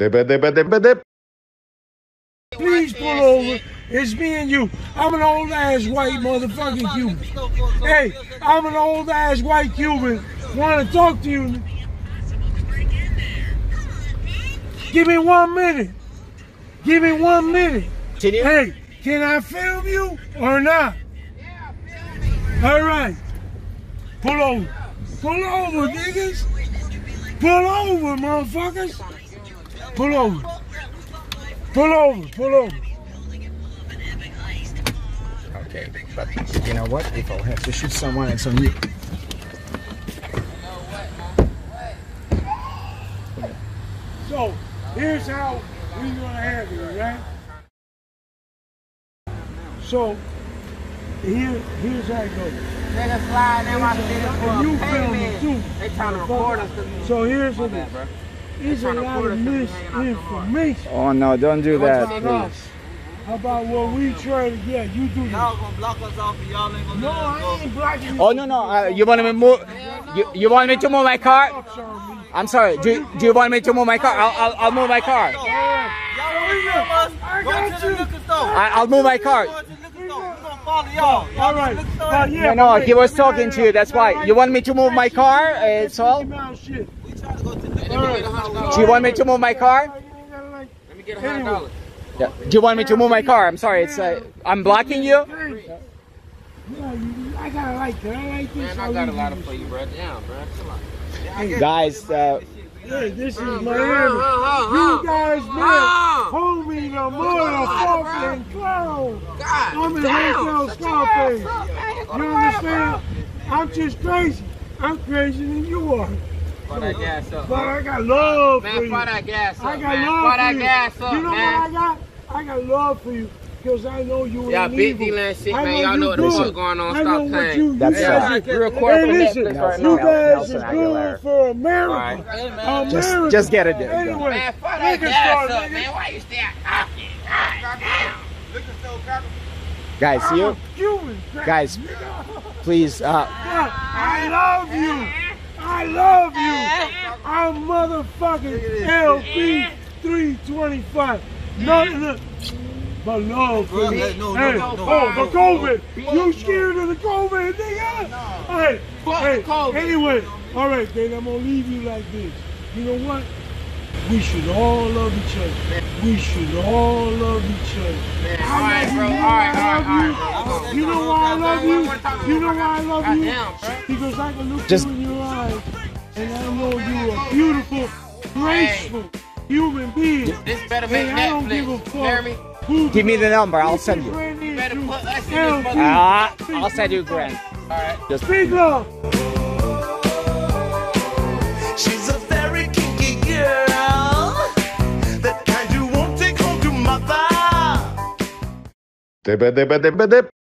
Please pull over. It's me and you. I'm an old ass white motherfucking Cuban. Hey, I'm an old ass white Cuban. Want to talk to you? Give me 1 minute. Give me 1 minute. Hey, can I film you or not? All right. Pull over. Pull over, niggas. Pull over, motherfuckers. Pull over. Pull over. Pull over. Okay, but you know what? If I have to shoot someone, it's on you. So, here's how we're gonna handle it, right? So, here's how it goes. Nigga slide in my city for And you a film payment. it too. They trying to record us. So here's the thing. There's a lot of misinformation. Oh no, don't do that, please. About what we try to get. You do this. Y'all gonna block us off and y'all ain't gonna No, I ain't blocking you. Oh no, you want me to move? You want me to move my car? I'm sorry. Do you want me to move my car? I'll move my car. I got you. I'll move my car. All right. Yeah, No, he was talking to you. That's why. You want me to move my car? It's all. Do you want me to move my car? Let me get $100. Yeah. Do you want me to move my car? I'm sorry. It's I'm blocking you. I got a light. Can I like this? Man, I got a lot of for you, bro. Damn, bro. Come on. Guys, hey, this is Miami. You guys met homie the motherfucking clown. I'm in Hotel Scarface. You understand? I'm just crazy. I'm crazier than you are. Fire that gas up. But I got love for Man, you. fire that gas up, I got man. love Fire for that you. gas up, You know man. what I got? I got love for you. Because I know you Y'all ain't big evil. dealing and shit, I man. Y'all know what the good. fuck going on. I know Stop what playing. you That's guys real are- quick Hey, from listen, Netflix right you now. guys Nelson is Aguilar. good for America. Alright. Hey, man. America. just get it. Anyway, Man, fire that niggas gas start, up, niggas. man. Why you stay out? Guys, you Cuban. guys, please. I love you. I love you. I'm motherfucking LP 325. Nothing but love for you. Hey, the COVID. You scared of the COVID, nigga? Hey, anyway, all right, then I'm gonna leave you like this. You know what? We should all love each other. We should all love each other. Alright, bro. Alright. You know why I love you? You know why I love you? Because I can look you in your eyes and I know you're a beautiful, graceful human being. This better make And I don't give a Netflix. Hear me? fuck who Give me the number. I'll send you. You better put us in this motherfucker. I'll send you grand. Alright. Just Big love. She's a very kinky girl, that kind you won't take home to mother.